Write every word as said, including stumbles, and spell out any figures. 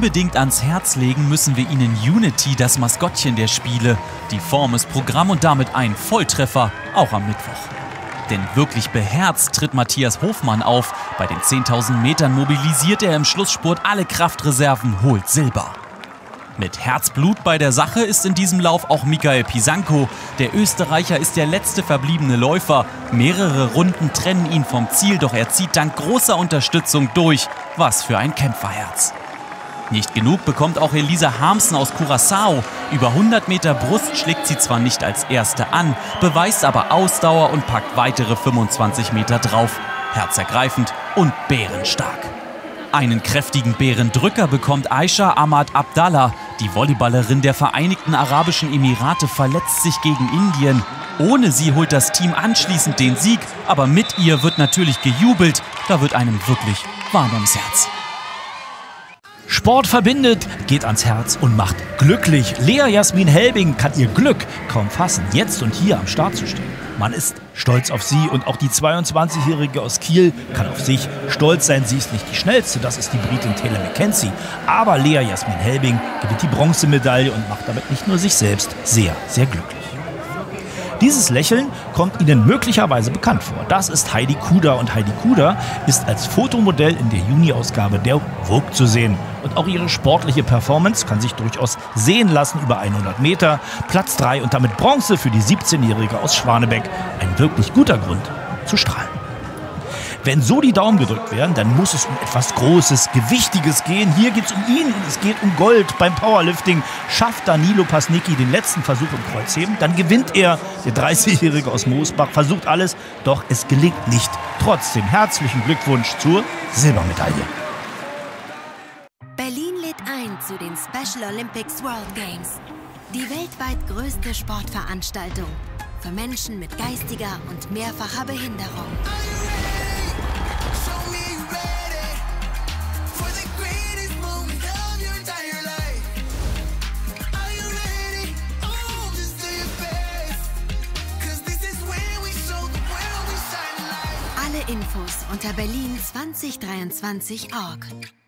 unbedingt ans Herz legen, müssen wir Ihnen Unity, das Maskottchen der Spiele. Die Form ist Programm und damit ein Volltreffer, auch am Mittwoch. Denn wirklich beherzt tritt Matthias Hofmann auf. Bei den zehntausend Metern mobilisiert er im Schlussspurt alle Kraftreserven, holt Silber. Mit Herzblut bei der Sache ist in diesem Lauf auch Michael Pisanko. Der Österreicher ist der letzte verbliebene Läufer. Mehrere Runden trennen ihn vom Ziel, doch er zieht dank großer Unterstützung durch. Was für ein Kämpferherz. Nicht genug bekommt auch Elisa Harmsen aus Curaçao. Über hundert Meter Brust schlägt sie zwar nicht als Erste an, beweist aber Ausdauer und packt weitere fünfundzwanzig Meter drauf. Herzergreifend und bärenstark. Einen kräftigen Bärendrücker bekommt Aisha Ahmad Abdallah. Die Volleyballerin der Vereinigten Arabischen Emirate verletzt sich gegen Indien. Ohne sie holt das Team anschließend den Sieg, aber mit ihr wird natürlich gejubelt. Da wird einem wirklich warm ums Herz. Sport verbindet, geht ans Herz und macht glücklich. Lea Jasmin Helbing kann ihr Glück kaum fassen, jetzt und hier am Start zu stehen. Man ist stolz auf sie und auch die zweiundzwanzigjährige aus Kiel kann auf sich stolz sein. Sie ist nicht die schnellste, das ist die Britin Taylor McKenzie. Aber Lea Jasmin Helbing gewinnt die Bronzemedaille und macht damit nicht nur sich selbst sehr, sehr glücklich. Dieses Lächeln kommt Ihnen möglicherweise bekannt vor. Das ist Heidi Kuda und Heidi Kuda ist als Fotomodell in der Juni-Ausgabe der Vogue zu sehen. Und auch ihre sportliche Performance kann sich durchaus sehen lassen über hundert Meter. Platz drei und damit Bronze für die siebzehnjährige aus Schwanebeck. Ein wirklich guter Grund zu strahlen. Wenn so die Daumen gedrückt werden, dann muss es um etwas Großes, Gewichtiges gehen. Hier geht es um ihn und es geht um Gold. Beim Powerlifting schafft Danilo Pasnicki den letzten Versuch im Kreuzheben. Dann gewinnt er, der dreißigjährige aus Moosbach, versucht alles, doch es gelingt nicht. Trotzdem herzlichen Glückwunsch zur Silbermedaille. Berlin lädt ein zu den Special Olympics World Games. Die weltweit größte Sportveranstaltung für Menschen mit geistiger und mehrfacher Behinderung. Alle Infos unter berlin zwanzig dreiundzwanzig punkt org.